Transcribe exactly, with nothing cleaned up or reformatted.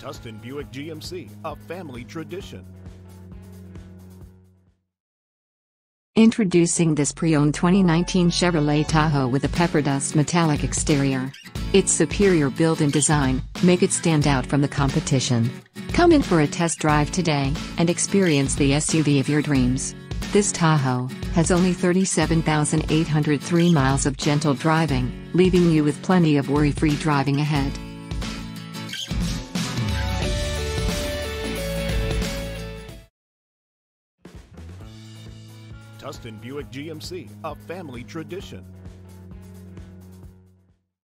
Tustin Buick G M C, a family tradition. Introducing this pre-owned twenty nineteen Chevrolet Tahoe with a pepper dust metallic exterior. Its superior build and design make it stand out from the competition. Come in for a test drive today and experience the S U V of your dreams. This Tahoe has only thirty-seven thousand eight hundred three miles of gentle driving, leaving you with plenty of worry-free driving ahead. Tustin Buick G M C, a family tradition.